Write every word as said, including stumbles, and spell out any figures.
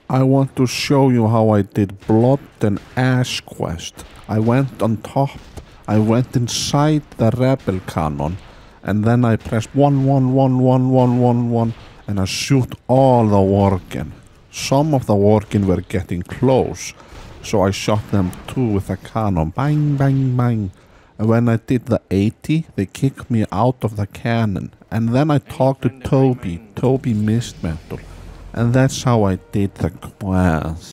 I want to show you how I did Blood and Ash quest. I went on top, I went inside the rebel cannon, and then I pressed one, one, one, one, one, one, one, and I shoot all the worgen. Some of the worgen were getting close, so I shot them too with the cannon. Bang, bang, bang. And when I did the eighty, they kicked me out of the cannon. And then I talked to Toby, Toby Mist Metal. And that's how I did the quest.